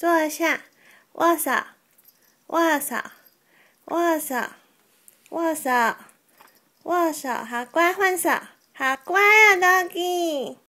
坐下，握手，握手，握手，握手，握手，好乖，换手，好乖啊 ，Doggy。